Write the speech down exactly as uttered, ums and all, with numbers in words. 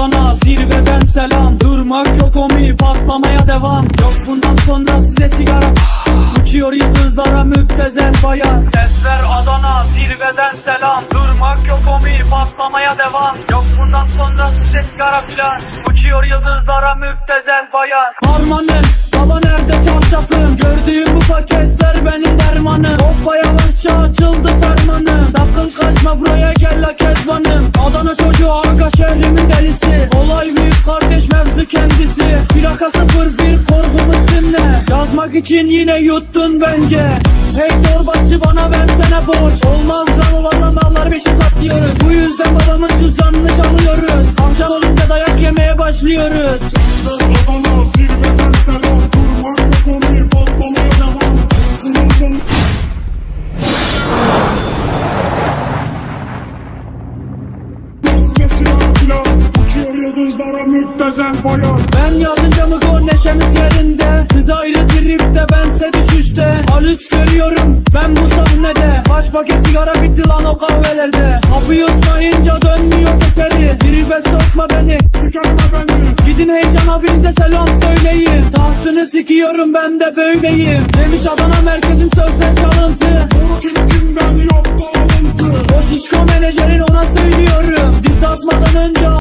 Adana zirveden selam. Durmak yok omi, patlamaya devam. Yok bundan sonra size sigara. Uçuyor yıldızlara müptezel bayan. Sesler Adana zirveden selam. Durmak yok omi, patlamaya devam. Yok bundan sonra size sigara filan. Uçuyor yıldızlara müptezel bayan. Harmanım baba nerede çarşafım? Gördüğüm bu paketler benim dermanım. Hoppa yavaşça açıldı fermanım. Sakın kaçma buraya gel la kezbanım. Adana çocuğu aga şehrimin delisi. Olay büyük kardeş mevzu kendisi. Plaka sıfır bir korkumuz dinle. Yazmak için yine yuttun bence. Hey torbacı bana versene borç. Olmaz lan valla mallar beşi katıyoruz. Bu yüzden babamın cüzdanını çalıyoruz. Akşam olunca dayak yemeye başlıyoruz. Adana zirveden selam. Durmak yok omi, patlamaya devam. Bundan sonra size silah filan. Uçuyor yıldızlara müptezel bayan. Ben yazınca mı gol neşemiz yerinde. Siz ayrı tripte bense düşüşte. Halüs görüyorum ben bu sahnede. Baş paket sigara bitti lan o kahvelerde. Kapı yutmayınca dönmüyor tekeri. Tribe sokma beni, Sikerme beni. gidin heyecan abinize selam söyleyin. Tahtını sikiyorum ben de böyleyim. Demiş Adana merkezin sözler çalıntı. Doğru kimden yok bağlantı. O şişko menajerin ona söylüyorum. Diz atmadan önce